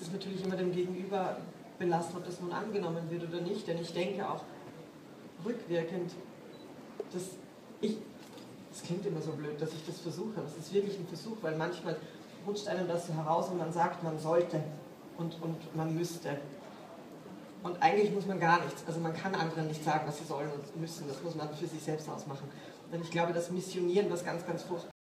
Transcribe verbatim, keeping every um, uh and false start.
ist natürlich immer dem Gegenüber belassen, ob das nun angenommen wird oder nicht, denn ich denke auch rückwirkend, dass ich, das klingt immer so blöd, dass ich das versuche, aber es ist wirklich ein Versuch, weil manchmal rutscht einem das so heraus und man sagt, man sollte und, und man müsste. Und eigentlich muss man gar nichts, also man kann anderen nicht sagen, was sie sollen und müssen, das muss man für sich selbst ausmachen. Denn ich glaube, dass Missionieren was ganz, ganz furchtbar